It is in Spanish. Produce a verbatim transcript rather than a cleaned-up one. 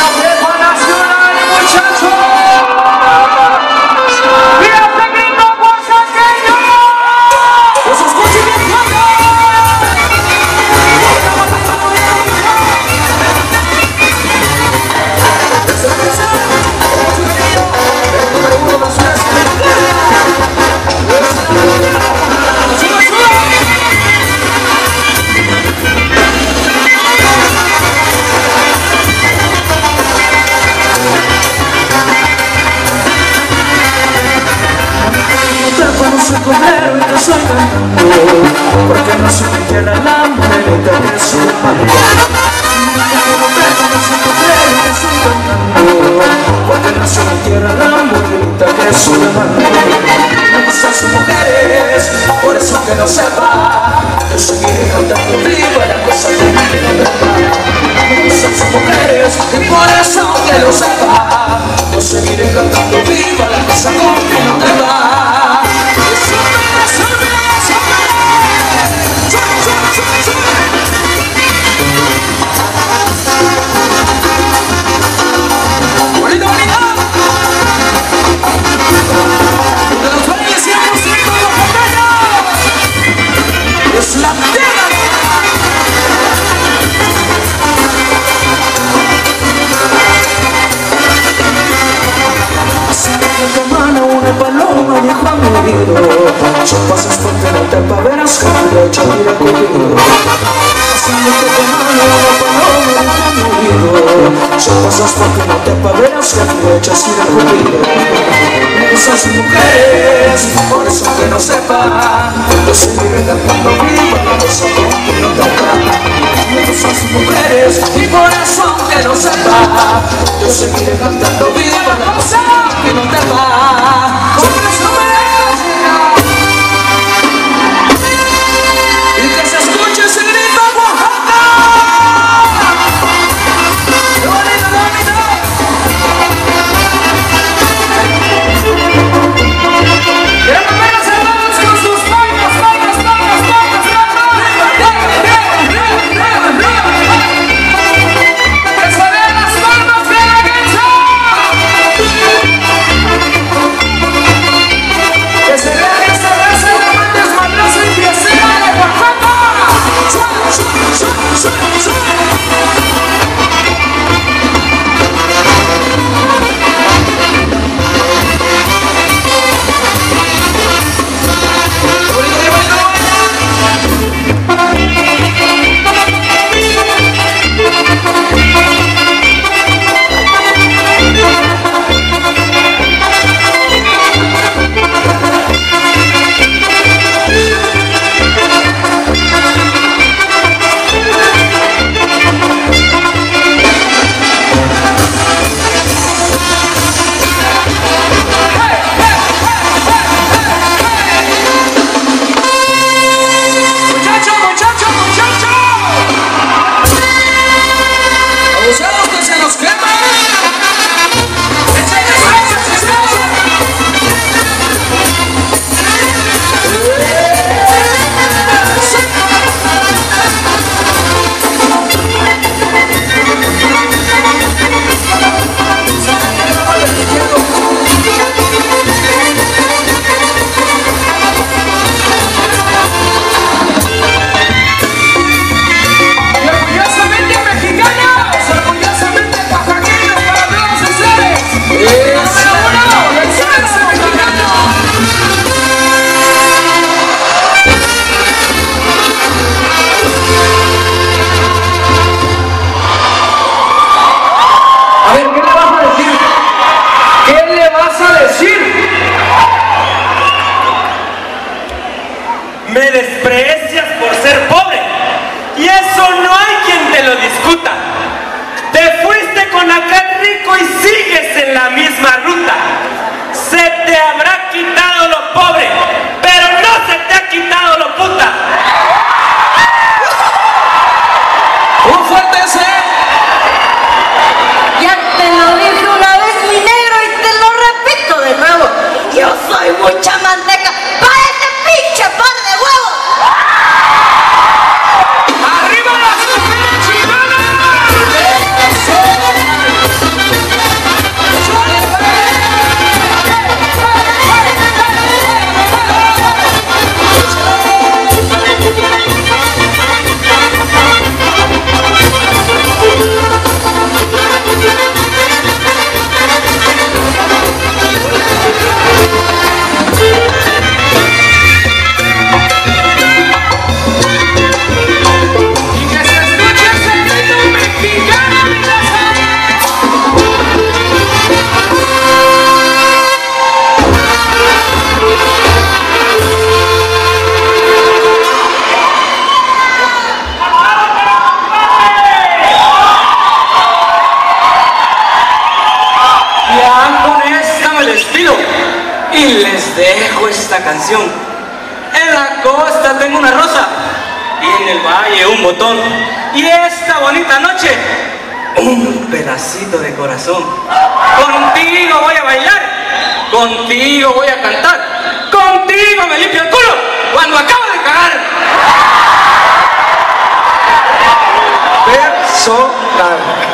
Porque no se me quiera la mujerita que es un marido. Porque no se me quiera la mujerita que es un marido. Me gustan sus mujeres, por eso que no sepa, yo seguiré cantando viva la cosa que no me va. Me gustan sus mujeres, y por eso que lo sepa, yo seguiré cantando viva la cosa que no te va. Paloma dijo a mi oído, si pasas por Tenatepa verás que tu leche mira cogido. Haciendo que te mano una paloma dijo a mi oído, si pasas por Tenatepa verás que tu leche mira cogido. Me gustan sus mujeres, por eso que no sepa, yo seguiré cantando viva la cosa que no te va. Me gustan sus mujeres, y por eso que no sepa, yo seguiré cantando viva la cosa que no te va. Me desprecias por ser pobre y eso no hay quien te lo discuta. Te fuiste con aquel rico y sigues en la misma ruta. Se te habrá quitado lo pobre, pero no se te ha quitado lo puta. Un fuerte ese. Ya te lo dije una vez, mi negro, y te lo repito de nuevo. Yo soy mucha manteca para ese pinche pan de huevo. ¡Arriba las mujeres chilenas! y les dejo esta canción. En la costa tengo una rosa y en el valle un botón, y esta bonita noche un pedacito de corazón. Contigo voy a bailar, contigo voy a cantar, contigo me limpio el culo cuando acabo de cagar. Personal.